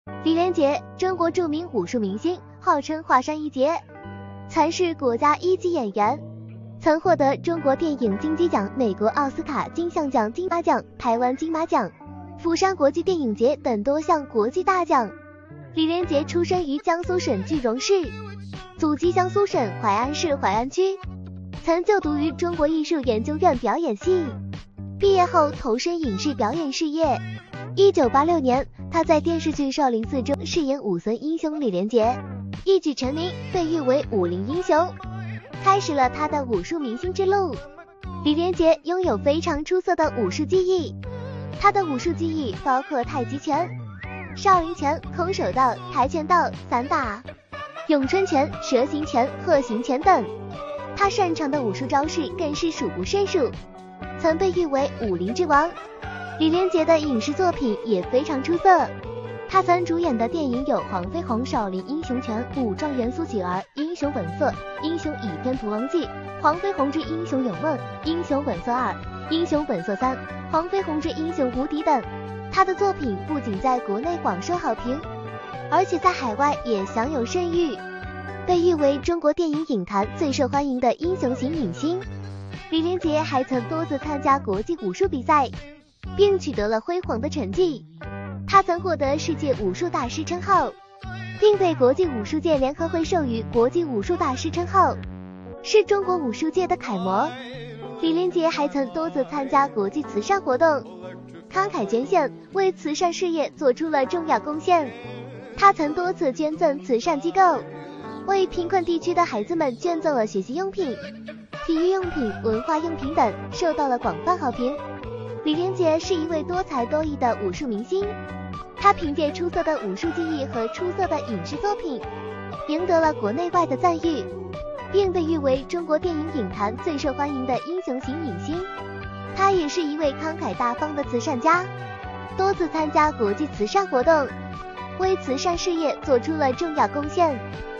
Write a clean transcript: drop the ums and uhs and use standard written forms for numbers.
李连杰，中国著名武术明星，号称华山一杰，曾是国家一级演员，曾获得中国电影金鸡奖、美国奥斯卡金像奖、金马奖、台湾金马奖、釜山国际电影节等多项国际大奖。李连杰出生于江苏省句容市，祖籍江苏省淮安市淮安区，曾就读于中国艺术研究院表演系，毕业后投身影视表演事业。1986年，他在电视剧《少林寺》中饰演武僧英雄李连杰，一举成名，被誉为武林英雄，开始了他的武术明星之路。李连杰拥有非常出色的武术技艺，他的武术技艺包括太极拳、少林拳、空手道、跆拳道、散打、咏春拳、蛇形拳、鹤形拳等。他擅长的武术招式更是数不胜数，曾被誉为武林之王。李连杰的影视作品也非常出色，他曾主演的电影有黄飞鸿少林英雄拳、武状元苏乞儿、英雄本色、英雄倚天屠龙记、黄飞鸿之英雄有梦、英雄本色2、英雄本色3、黄飞鸿之英雄无敌等。他的作品不仅在国内广受好评，而且在海外也享有盛誉，被誉为中国电影影坛最受欢迎的英雄型影星。李连杰还曾多次参加国际武术比赛，并取得了辉煌的成绩。他曾获得世界武术大师称号，并被国际武术界联合会授予国际武术大师称号，是中国武术界的楷模。李连杰还曾多次参加国际慈善活动，慷慨捐献，为慈善事业做出了重要贡献。他曾多次捐赠慈善机构，为贫困地区的孩子们捐赠了学习用品、体育用品、文化用品等，受到了广泛好评。李连杰是一位多才多艺的武术明星，他凭借出色的武术技艺和出色的影视作品，赢得了国内外的赞誉，并被誉为中国电影影坛最受欢迎的英雄型影星。他也是一位慷慨大方的慈善家，多次参加国际慈善活动，为慈善事业做出了重要贡献。